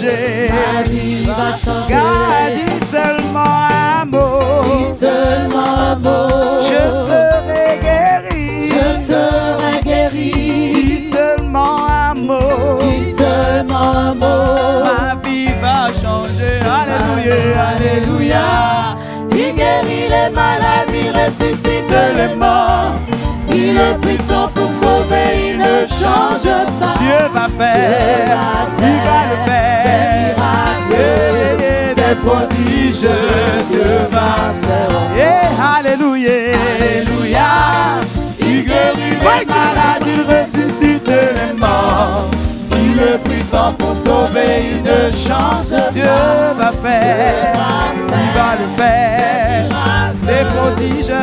changer. Ma vie va changer. Car dis seulement un mot. Dis seulement un mot. Je serai guéri. Je serai guéri. Dis seulement un mot. Dis seulement un mot. Ma vie va changer. Alléluia, alléluia. Il guérit les maladies, ressuscite les morts. Il est puissant pour sauver, il ne change pas. Dieu va faire, il va le faire. Des prodiges, Dieu va faire. Alléluia, alléluia. Il guérit les malades, il ressuscite les morts. Il est puissant pour sauver, il ne change pas. Dieu va faire, il va le faire. Des prodiges,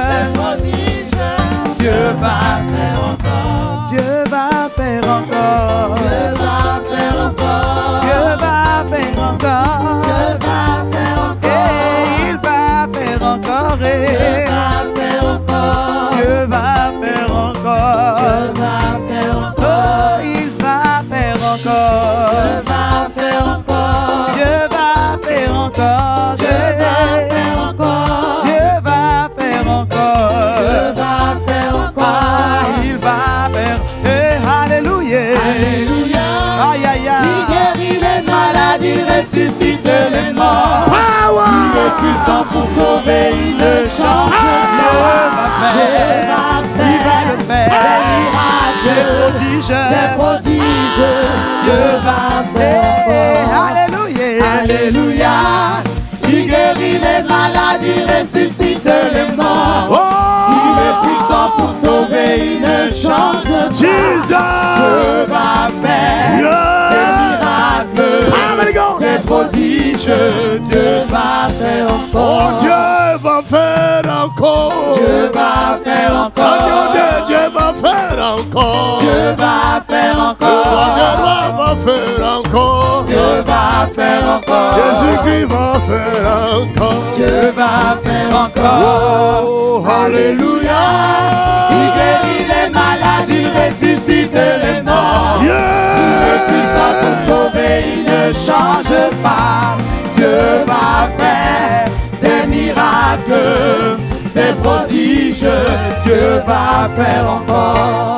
Dieu va faire encore. Dieu va faire encore. Dieu va faire encore. Dieu va faire encore. Dieu va faire encore. Et il va faire encore. Dieu va faire encore. Dieu va faire encore. Dieu va faire encore. Oh, il va faire encore. Dieu va faire encore. Dieu va faire encore. Dieu va faire encore. Dieu va faire encore. Dieu va faire encore. Il va faire. Alléluia. Alléluia. Aïe aïe aïe. Il guérit les malades, il ressuscite les morts. Il est puissant pour sauver, il ne change. Dieu va faire. Il va le faire. Des prodiges. Des prodiges. Dieu va faire. Alléluia. Alléluia. Il guérit les malades, il ressuscite les morts. Il est puissant pour sauver, il ne change pas. Dieu va faire des miracles, des prodiges. Dieu va faire encore. Dieu va faire encore. Dieu va faire encore. Dieu va faire encore. Dieu va faire encore. Dieu va faire encore. Dieu va faire encore. Jésus-Christ va faire encore. Dieu va faire encore. Oh, Alléluia. Il guérit les malades, il ressuscite les morts. Il est puissant pour sauver, il ne change pas. Dieu va faire des miracles, des prodiges. Dieu va faire encore.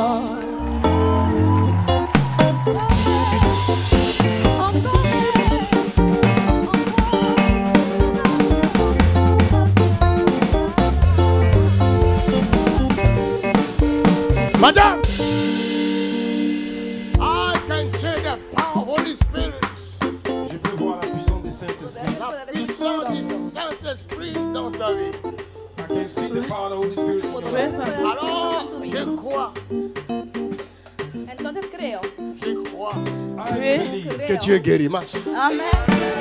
Madame, I can say the power of Holy Spirit. Je peux voir la puissance du Saint-Esprit. La puissance du Saint-Esprit dans ta vie. I can see the power of the Holy Spirit. Alors, je crois, Entonces creo. je crois I believe. que tu es guéri. Marche. Amén.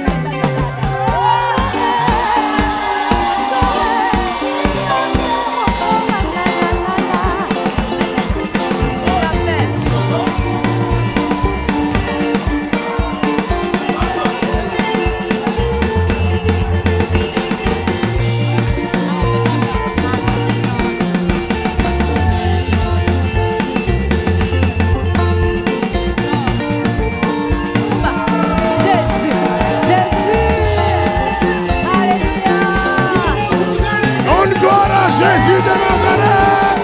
Jésus de Nazareth.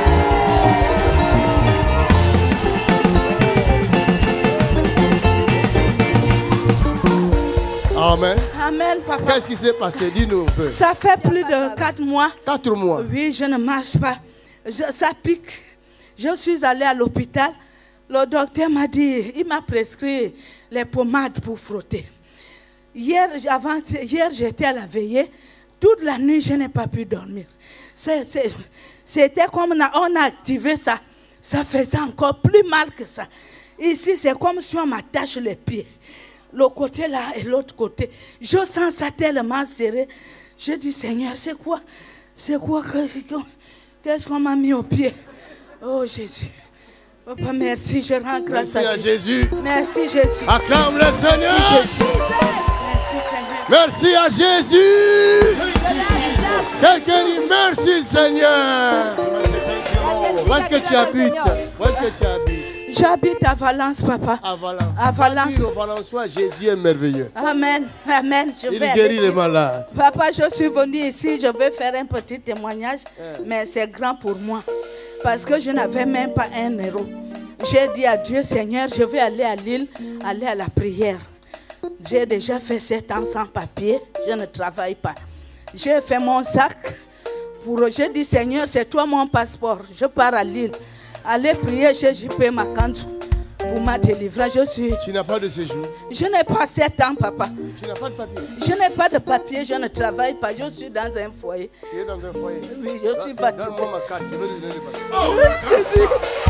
Amen. Amen, papa. Qu'est-ce qui s'est passé? Dis-nous un peu. Ça fait plus de 4 mois. 4 mois. Oui, je ne marche pas. Ça pique. Je suis allée à l'hôpital. Le docteur m'a dit, il m'a prescrit les pommades pour frotter. Hier, j'étais à la veillée. Toute la nuit, je n'ai pas pu dormir. C'était comme on a activé ça. Ça faisait encore plus mal que ça. Ici, c'est comme si on m'attache les pieds. Le côté là et l'autre côté. Je sens ça tellement serré. Je dis, Seigneur, c'est quoi? Qu'est-ce qu'on m'a mis au pied? Oh Jésus. Papa, merci, je rends grâce à Jésus. Merci Jésus. Acclame le Seigneur. Merci Jésus. Merci Seigneur. Merci à Jésus. Quelqu'un dit merci Seigneur. Où est-ce que tu habites? Où est-ce que tu habites? J'habite à Valence, papa. À Valence. À Valence. Dis aux Valençois, Jésus est merveilleux. Amen. Amen. Il guérit les malades. Papa, je suis venu ici, je vais faire un petit témoignage, mais c'est grand pour moi. Parce que je n'avais même pas 1 euro. J'ai dit à Dieu, Seigneur, je vais aller à Lille, aller à la prière. J'ai déjà fait 7 ans sans papier, je ne travaille pas. J'ai fait mon sac. J'ai dit, Seigneur, c'est toi mon passeport. Je pars à Lille. Allez prier chez JP Makantou pour ma délivrance. Tu n'as pas de séjour? Je n'ai pas 7 ans, papa. Tu n'as pas de papier? Je n'ai pas de papier, je ne travaille pas. Je suis dans un foyer. Tu es dans un foyer? Oui, je suis fatiguée. Donne-moi ma carte, je vais lui donner le papier. Oh, Jésus.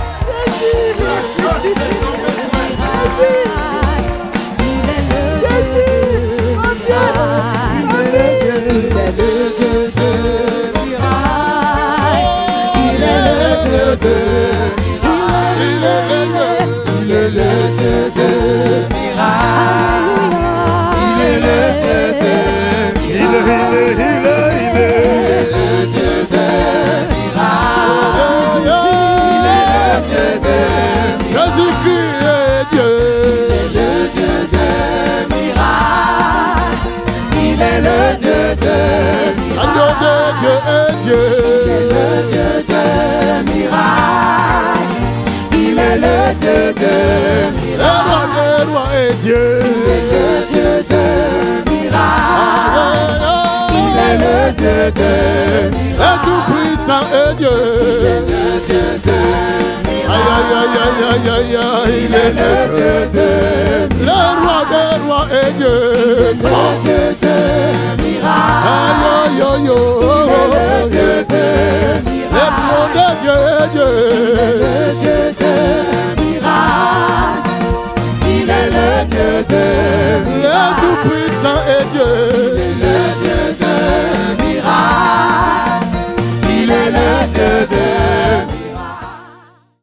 Tout-puissant est Dieu. Aïe, aïe, aïe, aïe, aïe, aïe, il est le Dieu de miracles. Le roi des rois est Dieu. Le Dieu de miracles. Aïe, aïe, aïe, le Dieu de miracles. Le nom de Dieu est Dieu. Le Dieu de miracles. Il est le Dieu de miracles. Le tout-puissant est Dieu.